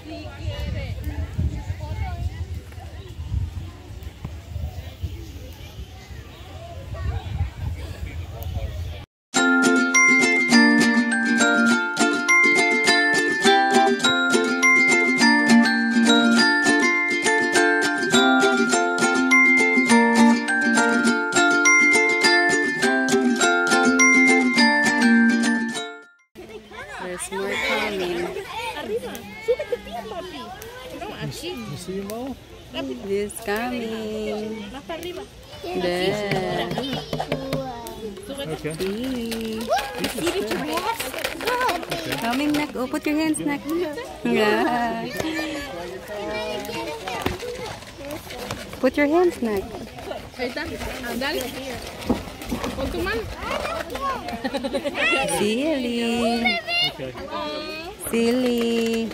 There's more coming. You see them all? This coming. There. Okay. Coming, Nak. Oh, put your hands, Nak. Yeah. Put your hands, Nak. Silly. Okay. Silly.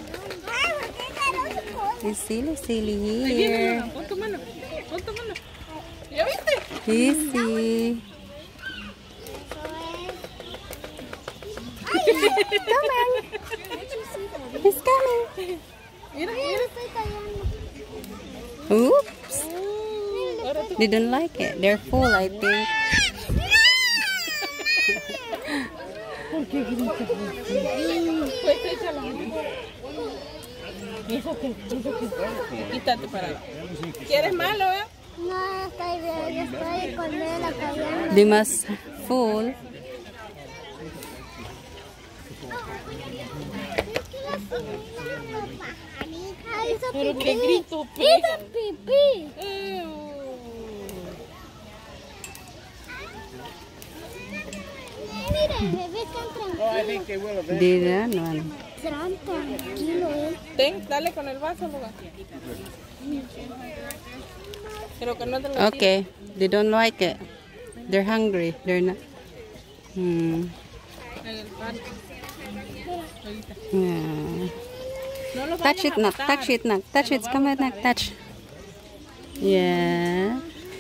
It's silly here. Easy. Come on. He's coming. Oops. They don't like it. They're full, I think. Quítate para allá. ¿Quieres malo, eh? No, estoy bien, estoy con él acá. They must full. Pero qué grito, ¡Hizo pipí! Mira, bebé tan tranquilo. Did no. Tan tranquilo, Ten, dale con el vaso, lugar. Pero que no te lo Okay, they don't like it. They're hungry. They're not. Hmm. Yeah. Touch it, Nak. Touch it, Nak. Touch it. Come on, Nak. Touch. Yeah.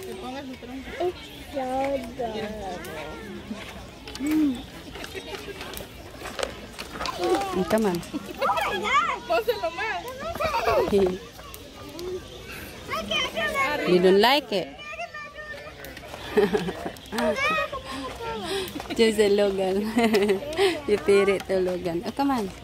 Come on. Pónselo más. You don't like it. Just a Logan. You feed it to Logan. Oh, come on.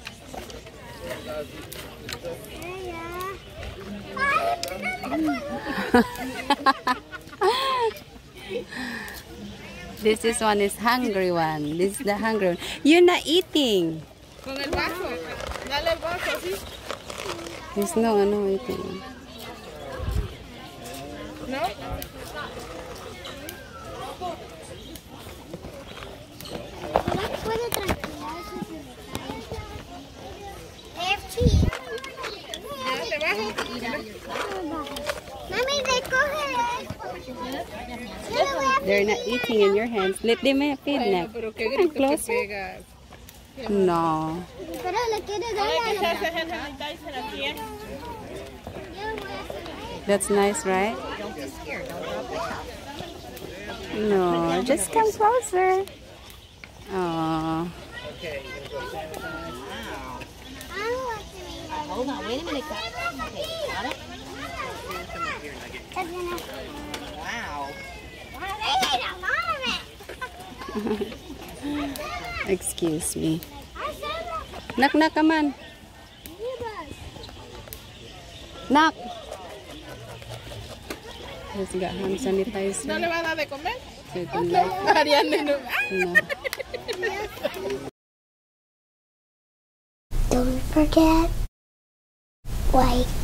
This one is hungry one. This is the hungry one. You're not eating. Con el vaso. Dale el vaso, así. There's no eating. ¿No? puede tranquilizarse si me cae. Mami, recoge. They're not eating in your hands. Let them feed, Nak. Pero qué grito que Closer. pegas. No. Pero le quiere dar a That's nice, right? No, just come closer. Oh. Hold on, wait a minute. Wow. Excuse me. Nak, come on. Nak. He's got hand sanitizer. ¿No le va a dar de comer? So you can like, Ariane, no. no. Don't forget, like,